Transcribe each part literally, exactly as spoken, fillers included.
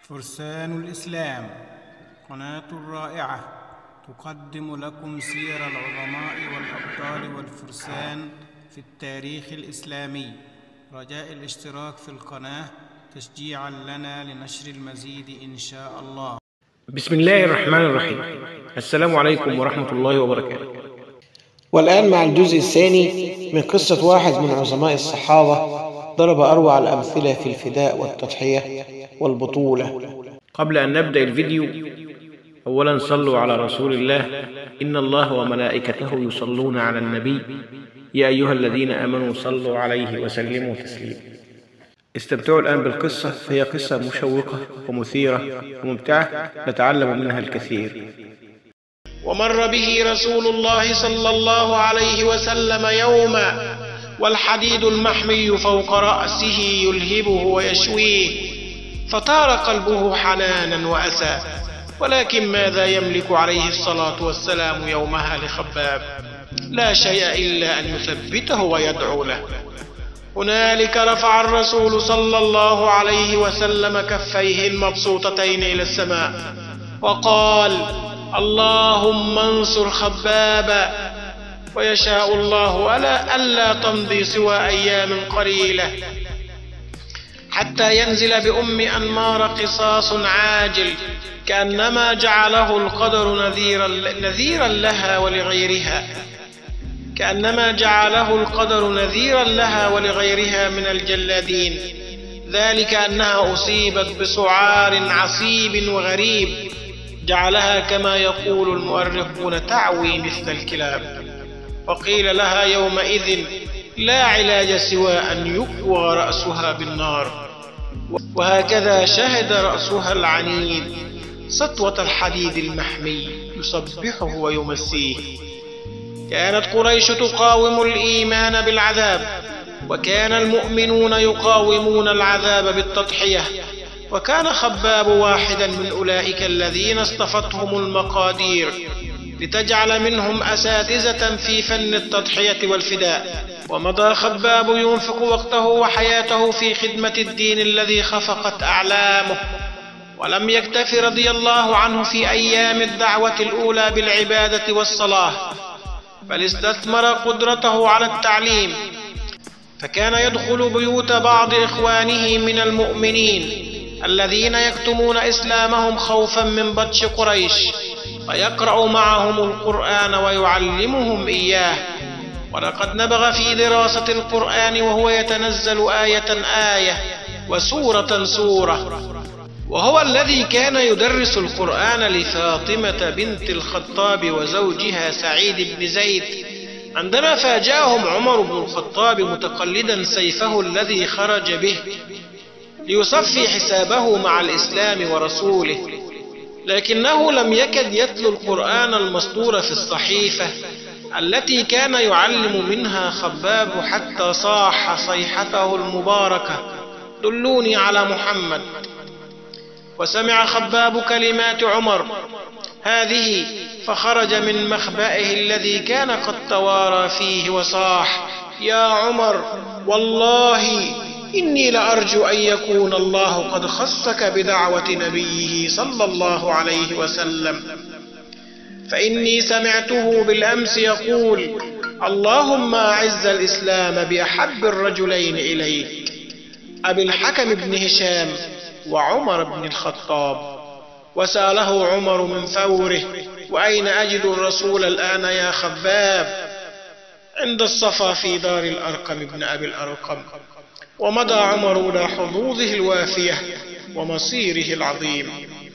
فرسان الإسلام، قناة رائعة تقدم لكم سير العظماء والأبطال والفرسان في التاريخ الإسلامي. رجاء الاشتراك في القناة تشجيعا لنا لنشر المزيد إن شاء الله. بسم الله الرحمن الرحيم. السلام عليكم ورحمة الله وبركاته. والآن مع الجزء الثاني من قصة واحد من عظماء الصحابة ضرب أروع الأمثلة في الفداء والتضحية والبطولة. قبل أن نبدأ الفيديو، أولا صلوا على رسول الله. إن الله وملائكته يصلون على النبي يا أيها الذين آمنوا صلوا عليه وسلموا تسليما. استمتعوا الآن بالقصة، فهي قصة مشوقة ومثيرة وممتعة نتعلم منها الكثير. ومر به رسول الله صلى الله عليه وسلم يوما والحديد المحمي فوق رأسه يلهبه ويشويه، فطار قلبه حنانا وأسى. ولكن ماذا يملك عليه الصلاة والسلام يومها لخباب؟ لا شيء إلا أن يثبته ويدعو له. هنالك رفع الرسول صلى الله عليه وسلم كفيه المبسوطتين إلى السماء وقال: اللهم انصر خبابا. ويشاء الله ألا ألا تمضي سوى أيام قليلة حتى ينزل بأم أنمار قصاص عاجل، كأنما جعله القدر نذيرا, نذيرا لها ولغيرها كأنما جعله القدر نذيرا لها ولغيرها من الجلادين، ذلك أنها أصيبت بسعار عصيب وغريب جعلها كما يقول المؤرخون تعوي مثل الكلاب. وقيل لها يومئذ لا علاج سوى أن يكوى رأسها بالنار. وهكذا شهد رأسها العنيد سطوة الحديد المحمي يصبحه ويمسيه. كانت قريش تقاوم الإيمان بالعذاب، وكان المؤمنون يقاومون العذاب بالتضحية. وكان خباب واحدا من أولئك الذين اصطفتهم المقادير لتجعل منهم أساتذة في فن التضحية والفداء. ومضى خباب ينفق وقته وحياته في خدمة الدين الذي خفقت أعلامه، ولم يكتف رضي الله عنه في أيام الدعوة الأولى بالعبادة والصلاة، بل استثمر قدرته على التعليم، فكان يدخل بيوت بعض إخوانه من المؤمنين الذين يكتمون إسلامهم خوفا من بطش قريش، ويقرأ معهم القرآن ويعلمهم إياه. ولقد نبغ في دراسة القرآن وهو يتنزل آية آية وسورة سورة، وهو الذي كان يدرس القرآن لفاطمة بنت الخطاب وزوجها سعيد بن زيد، عندما فاجأهم عمر بن الخطاب متقلدا سيفه الذي خرج به ليصفي حسابه مع الإسلام ورسوله، لكنه لم يكد يتلو القرآن المسطور في الصحيفة التي كان يعلم منها خباب، حتى صاح صيحته المباركة: دلوني على محمد. وسمع خباب كلمات عمر هذه فخرج من مخبئه الذي كان قد توارى فيه وصاح: يا عمر، والله إني لأرجو أن يكون الله قد خصك بدعوة نبيه صلى الله عليه وسلم، فإني سمعته بالأمس يقول: اللهم أعز الإسلام بأحب الرجلين إليك، أبي الحكم بن هشام وعمر بن الخطاب. وسأله عمر من فوره: وأين أجد الرسول الآن يا خباب؟ عند الصفا في دار الأرقم بن أبي الأرقم. ومضى عمر إلى حظوظه الوافية ومصيره العظيم.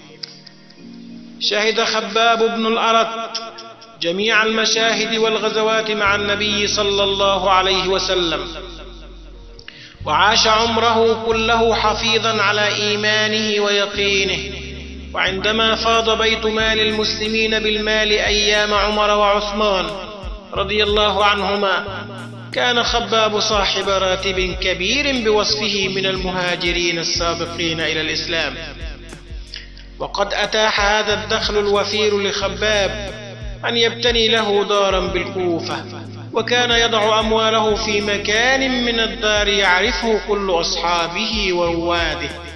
شهد خباب بن الأرت جميع المشاهد والغزوات مع النبي صلى الله عليه وسلم، وعاش عمره كله حفيظا على إيمانه ويقينه. وعندما فاض بيت مال المسلمين بالمال أيام عمر وعثمان رضي الله عنهما، كان خباب صاحب راتب كبير بوصفه من المهاجرين السابقين إلى الإسلام. وقد أتاح هذا الدخل الوفير لخباب أن يبتني له دارا بالكوفة، وكان يضع أمواله في مكان من الدار يعرفه كل أصحابه ورواده.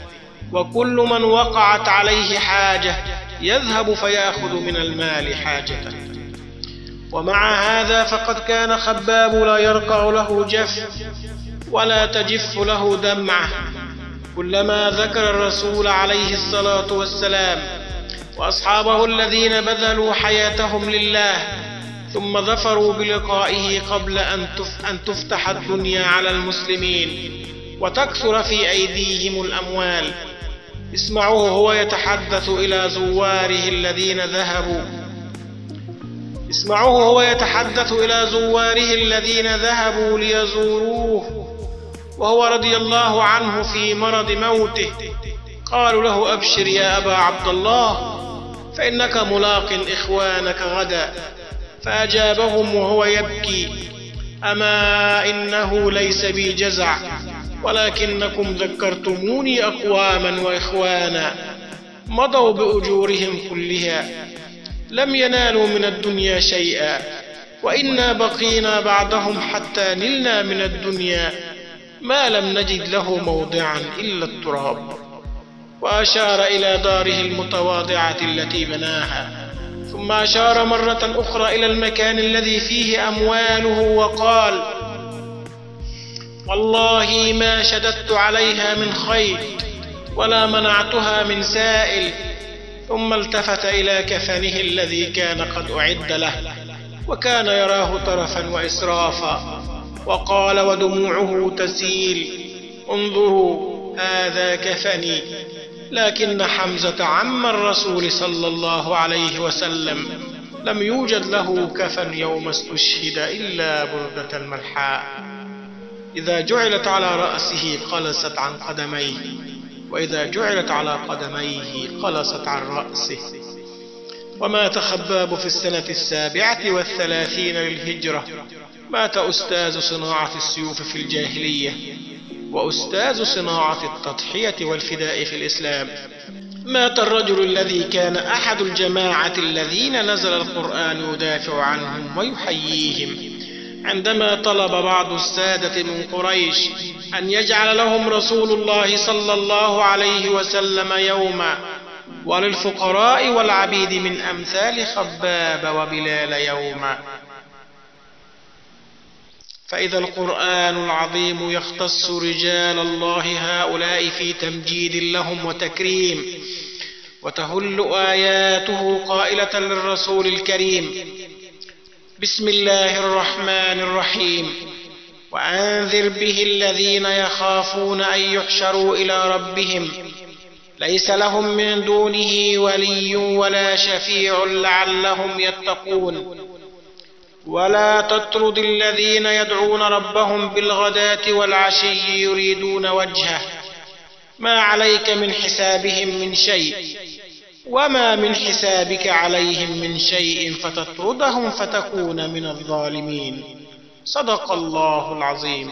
وكل من وقعت عليه حاجة يذهب فيأخذ من المال حاجة. ومع هذا فقد كان خباب لا يرقع له جف ولا تجف له دمعة. كلما ذكر الرسول عليه الصلاة والسلام وأصحابه الذين بذلوا حياتهم لله ثم ظفروا بلقائه قبل أن تفتح الدنيا على المسلمين وتكثر في أيديهم الأموال، اسمعوه هو يتحدث إلى زواره الذين ذهبوا اسمعوه هو يتحدث إلى زواره الذين ذهبوا ليزوروه وهو رضي الله عنه في مرض موته. قالوا له: أبشر يا أبا عبد الله فإنك ملاق إخوانك غدا. فأجابهم وهو يبكي: أما إنه ليس بي جزع، ولكنكم ذكرتموني أقواما وإخوانا مضوا بأجورهم كلها لم ينالوا من الدنيا شيئا، وإنا بقينا بعدهم حتى نلنا من الدنيا ما لم نجد له موضعا إلا التراب. وأشار إلى داره المتواضعة التي بناها، ثم أشار مرة أخرى إلى المكان الذي فيه أمواله وقال: والله ما شددت عليها من خيط ولا منعتها من سائل. ثم التفت إلى كفنه الذي كان قد أعد له وكان يراه طرفا وإسرافا، وقال ودموعه تسيل: انظروا هذا كفني. لكن حمزة عم الرسول صلى الله عليه وسلم لم يوجد له كفن يوم استشهد إلا بردة ملحاء إذا جعلت على رأسه قلصت عن قدميه، وإذا جعلت على قدميه قلصت عن رأسه. ومات خباب في السنة السابعة والثلاثين للهجرة. مات أستاذ صناعة السيوف في الجاهلية وأستاذ صناعة التضحية والفداء في الإسلام. مات الرجل الذي كان أحد الجماعة الذين نزل القرآن يدافع عنهم ويحييهم، عندما طلب بعض السادة من قريش أن يجعل لهم رسول الله صلى الله عليه وسلم يوما، وللفقراء والعبيد من أمثال خباب وبلال يوما. فإذا القرآن العظيم يختص رجال الله هؤلاء في تمجيد لهم وتكريم، وتهل آياته قائلة للرسول الكريم: بسم الله الرحمن الرحيم، وأنذر به الذين يخافون أن يحشروا إلى ربهم ليس لهم من دونه ولي ولا شفيع لعلهم يتقون. ولا تطرد الذين يدعون ربهم بالغداة والعشي يريدون وجهه، ما عليك من حسابهم من شيء وما من حسابك عليهم من شيء فتطردهم فتكون من الظالمين. صدق الله العظيم.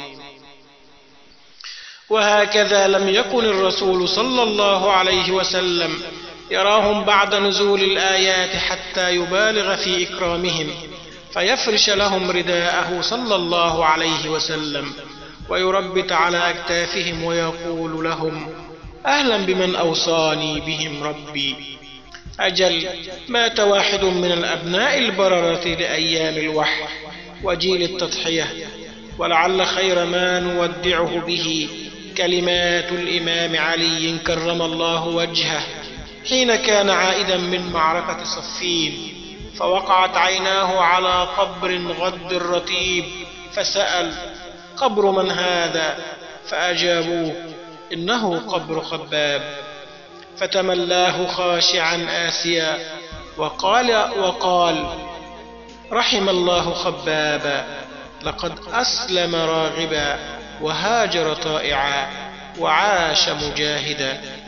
وهكذا لم يكن الرسول صلى الله عليه وسلم يراهم بعد نزول الآيات حتى يبالغ في إكرامهم، فيفرش لهم رداءه صلى الله عليه وسلم ويربت على أكتافهم ويقول لهم: أهلا بمن أوصاني بهم ربي. أجل مات واحد من الأبناء البررة لأيام الوحي وجيل التضحية، ولعل خير ما نودعه به كلمات الإمام علي كرم الله وجهه حين كان عائدا من معركة صفين، فوقعت عيناه على قبر غد رطيب، فسأل: قبر من هذا؟ فأجابوه: إنه قبر خباب. فتملاه خاشعا آسيا وقال, وقال: رحم الله خبابا، لقد أسلم راغبا وهاجر طائعا وعاش مجاهدا.